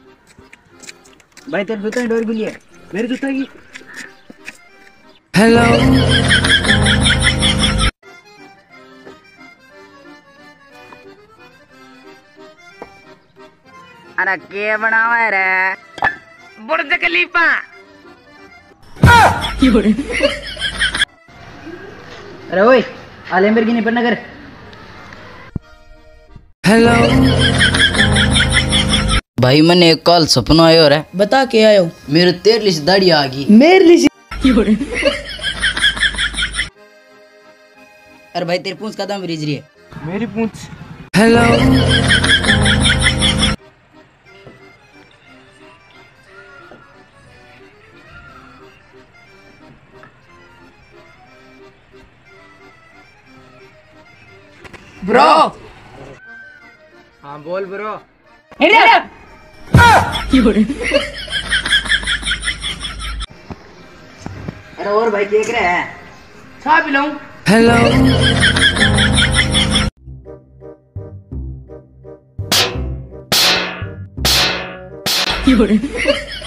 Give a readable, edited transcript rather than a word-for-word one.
भाई तेरे जूता की डोर खुली है, मेरे जूता की। हेलो अरे के बनावा है रे बुर्ज खलीफा। अरे ओए आले मेरे की नहीं पढ़ना कर। हेलो भाई मैंने एक कल सपना आयो रे। बता के आयो। मेरे तेरे लिए दाढ़ी आ गई। मेरे लिए अरे भाई तेरी पूंछ का दाम रिज रही है। मेरी पूंछ। Hello bro. हाँ बोल ब्रो। अरे और भाई देख रहे हैं खा भी लाऊं। हेलो